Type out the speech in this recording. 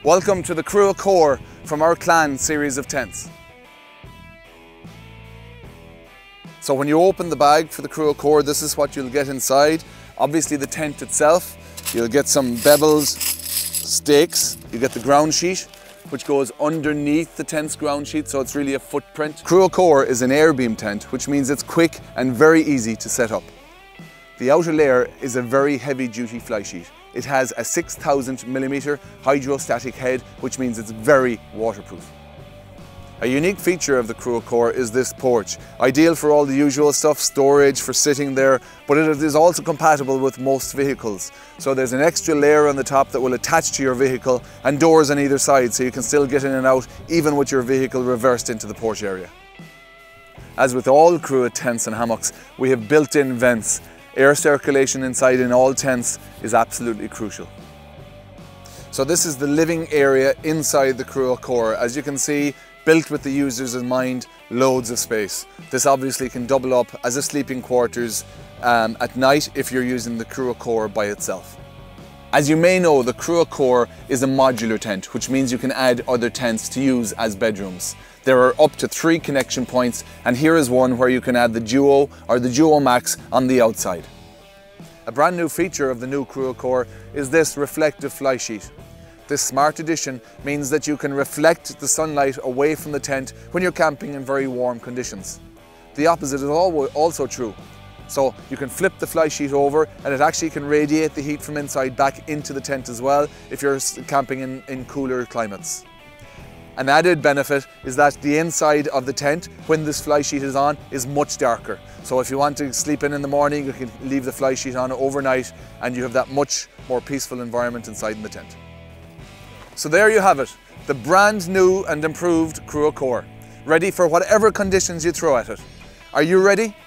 Welcome to the Crua Core from our Clan series of tents. So when you open the bag for the Crua Core, this is what you'll get inside. Obviously the tent itself, you'll get some bevels, stakes, you get the ground sheet, which goes underneath the tent's ground sheet, so it's really a footprint. Crua Core is an air beam tent, which means it's quick and very easy to set up. The outer layer is a very heavy duty fly sheet. It has a 6,000mm hydrostatic head, which means it's very waterproof. A unique feature of the Crua Core is this porch. Ideal for all the usual stuff, storage, for sitting there, but it is also compatible with most vehicles. So there's an extra layer on the top that will attach to your vehicle and doors on either side, so you can still get in and out even with your vehicle reversed into the porch area. As with all Crua tents and hammocks, we have built-in vents. Air circulation inside in all tents is absolutely crucial. So this is the living area inside the Crua Core. As you can see, built with the users in mind, loads of space. This obviously can double up as a sleeping quarters at night if you're using the Crua Core by itself. As you may know, the Crua Core is a modular tent, which means you can add other tents to use as bedrooms. There are up to 3 connection points, and here is one where you can add the Duo or the Duo Maxx on the outside. A brand new feature of the new Crua Core is this reflective fly sheet. This smart addition means that you can reflect the sunlight away from the tent when you're camping in very warm conditions. The opposite is also true. So you can flip the fly sheet over and it actually can radiate the heat from inside back into the tent as well if you're camping in cooler climates. An added benefit is that the inside of the tent, when this fly sheet is on, is much darker. So if you want to sleep in the morning, you can leave the fly sheet on overnight and you have that much more peaceful environment inside in the tent. So there you have it, the brand new and improved Crua Core, ready for whatever conditions you throw at it. Are you ready?